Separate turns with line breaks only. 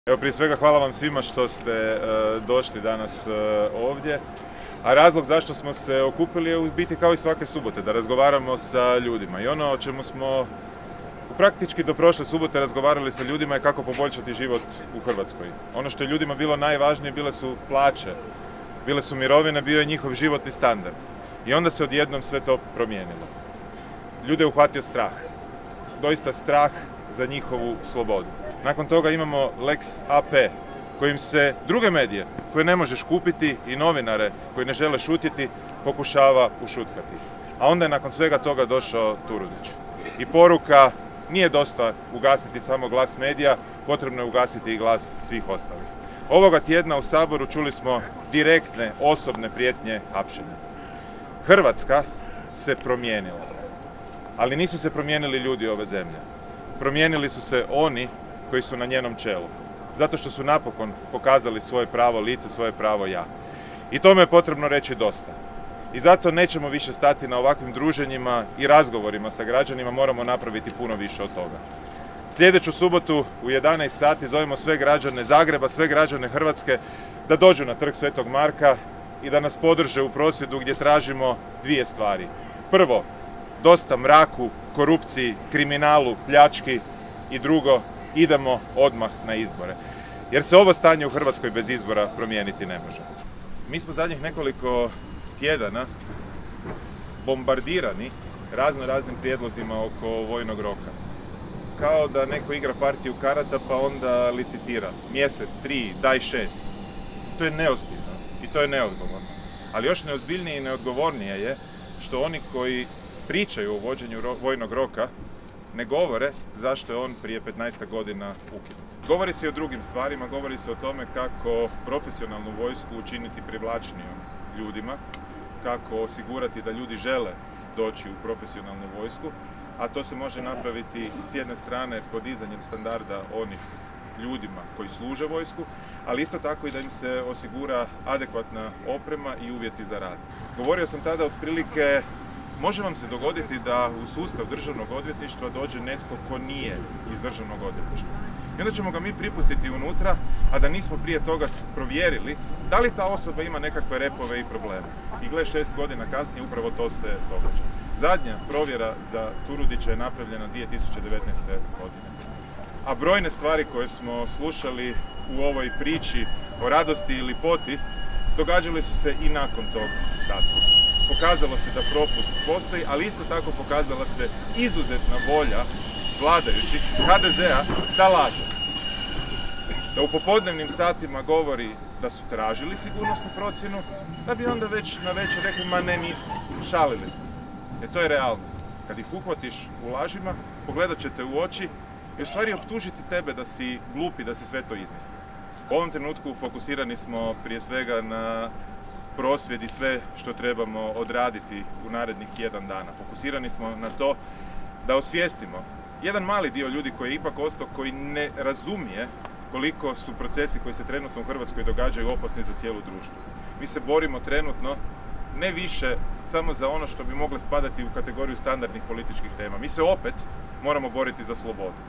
Evo, prije svega hvala vam svima što ste došli danas ovdje. A razlog zašto smo se okupili je u biti kao i svake subote, da razgovaramo sa ljudima. I ono o čemu smo praktički do prošle subote razgovarali sa ljudima je kako poboljšati život u Hrvatskoj. Ono što je ljudima bilo najvažnije bile su plaće, bile su mirovine, bio je njihov životni standard. I onda se odjednom sve to promijenilo. Ljude je uhvatio strah. Doista strah za njihovu slobodu. Nakon toga imamo lex AP, kojim se druge medije, koje ne možeš kupiti, i novinare koji ne žele šutjeti, pokušava ušutkati. A onda je nakon svega toga došao Turudić. I poruka: nije dosta ugasiti samo glas medija, potrebno je ugasiti i glas svih ostalih. Ovoga tjedna u Saboru čuli smo direktne, osobne prijetnje hapšenja. Hrvatska se promijenila, ali nisu se promijenili ljudi ove zemlje. Promijenili su se oni koji su na njenom čelu. Zato što su napokon pokazali svoje pravo lice, svoje pravo ja. I tome je potrebno reći dosta. I zato nećemo više stati na ovakvim druženjima i razgovorima sa građanima, moramo napraviti puno više od toga. Sljedeću subotu u 11 sati zovemo sve građane Zagreba, sve građane Hrvatske da dođu na trg Svetog Marka i da nas podrže u prosvjedu gdje tražimo dvije stvari. Prvo, dosta mraku, korupciji, kriminalu, pljački, i drugo, idemo odmah na izbore. Jer se ovo stanje u Hrvatskoj bez izbora promijeniti ne može. Mi smo zadnjih nekoliko tjedana bombardirani raznim prijedlozima oko vojnog roka. Kao da neko igra partiju karata pa onda licitira. Mjesec, 3, daj 6. To je neozbiljno i to je neodgovorno. Ali još neozbiljnije i neodgovornije je što oni koji pričaju o uvođenju vojnog roka ne govore zašto je on prije 15 godina ukinut. Govori se i o drugim stvarima, govori se o tome kako profesionalnu vojsku učiniti privlačnijom ljudima, kako osigurati da ljudi žele doći u profesionalnu vojsku, a to se može napraviti s jedne strane podizanjem standarda onih ljudima koji služe vojsku, ali isto tako i da im se osigura adekvatna oprema i uvjeti za rad. Govorio sam tada otprilike: može vam se dogoditi da u sustav državnog odvjetništva dođe netko ko nije iz državnog odvjetništva. I onda ćemo ga mi pripustiti unutra, a da nismo prije toga provjerili da li ta osoba ima nekakve repove i probleme. I gle, 6 godina kasnije upravo to se događa. Zadnja provjera za Turudića je napravljena 2019. godine. A brojne stvari koje smo slušali u ovoj priči o radosti ili ljepoti događale su se i nakon tog datuma. Pokazalo se da propust postoji, ali isto tako pokazala se izuzetna volja vladajućih HDZ-a da laže. Da u popodnevnim satima govori da su tražili sigurnosnu procjenu, da bi onda već na večer rekli: ma ne, nismo, šalili smo se. Jer to je realnost. Kad ih uhvatiš u lažima, pogledat ćete u oči i u stvari optužiti tebe da si glup i da si sve to izmislio. U ovom trenutku fokusirani smo prije svega na prosvjed i sve što trebamo odraditi u narednih tjedan dana. Fokusirani smo na to da osvijestimo jedan mali dio ljudi koji je ipak ostao, koji ne razumije koliko su procesi koji se trenutno u Hrvatskoj događaju opasni za cijelo društvo. Mi se borimo trenutno ne više samo za ono što bi mogle spadati u kategoriju standardnih političkih tema. Mi se opet moramo boriti za slobodu.